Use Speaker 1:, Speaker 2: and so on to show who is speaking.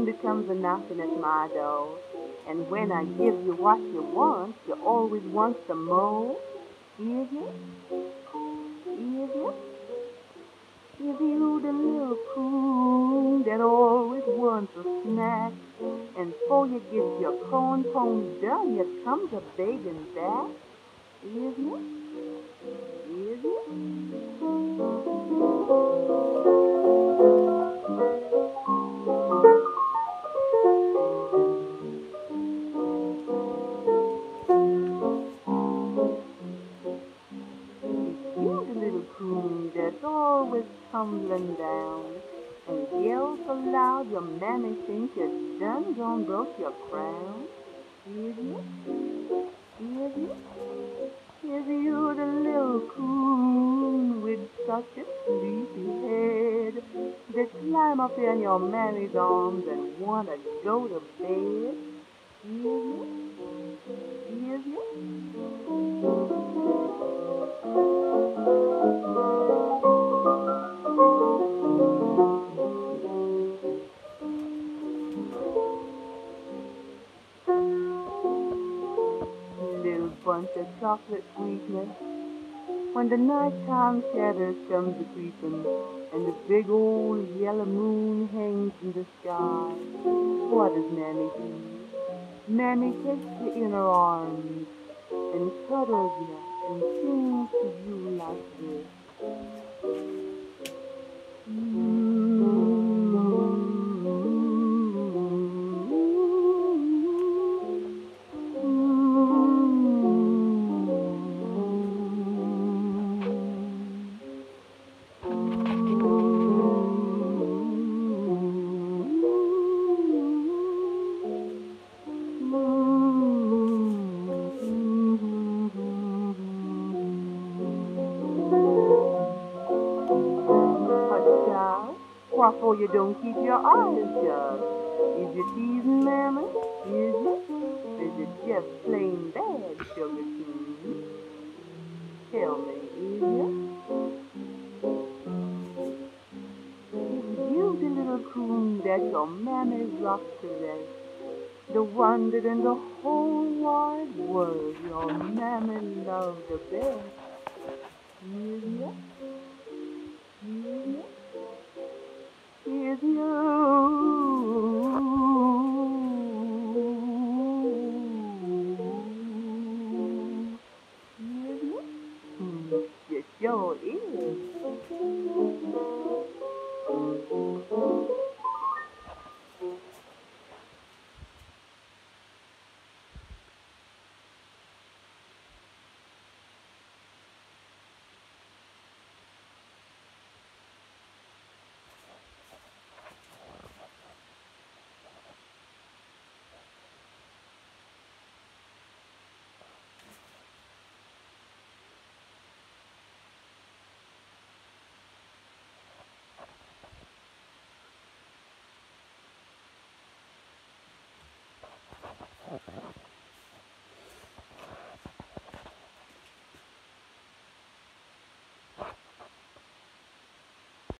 Speaker 1: that comes a-knocking at my door. And when I give you what you want, you always want some more. Is it? Is it? Is you the little coon that always wants a snack? And before you get your corn pone done, you comes a begging back? Is it? Is it? You the little coon that's always tumbling down and yells so loud your mammy thinks you done gone broke your crown. Is you? Is you? Is you the little coon with such a sleepy head that climb up in your mammy's arms and wanna go to bed? Is you? Is you? Little bunch of chocolate sweetness. When the nighttime shadows comes a-creeping and the big old yellow moon hangs in the sky, what does Mammy do? Mammy takes you in her arms and cuddles you and sings to you like this. What for you don't keep your eyes shut? Is you teasing, Mammy? Is you? Is it just plain bad, sugar coon? Tell me, is you? Is you the little coon that your mammy rocked to rest? The one that in the whole wide world your mammy loved the best? Is you? Is you? Is you?